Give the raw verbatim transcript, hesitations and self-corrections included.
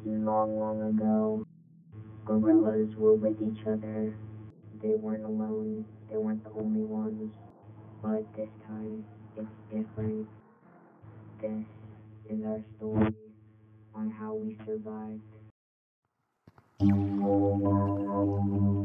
Long, long ago, gorillas were with each other. They weren't alone. They weren't the only ones. But this time, it's different. This is our story on how we survived.